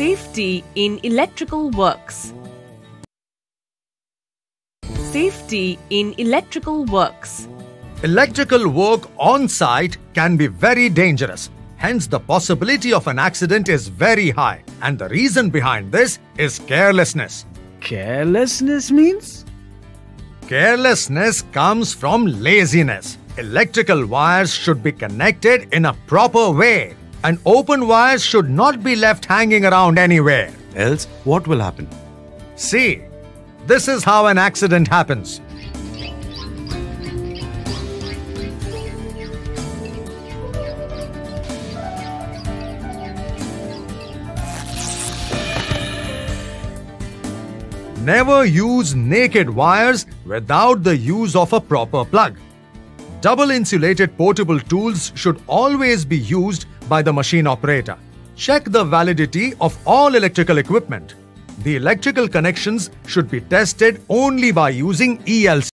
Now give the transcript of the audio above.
Safety in electrical works. Safety in electrical works. Electrical work on site can be very dangerous. Hence, the possibility of an accident is very high. And the reason behind this is carelessness. Carelessness means? Carelessness comes from laziness. Electrical wires should be connected in a proper way. And open wires should not be left hanging around anywhere. Else, what will happen? See, this is how an accident happens. Never use naked wires without the use of a proper plug. Double insulated portable tools should always be used by the machine operator. Check the validity of all electrical equipment. The electrical connections should be tested only by using ELC.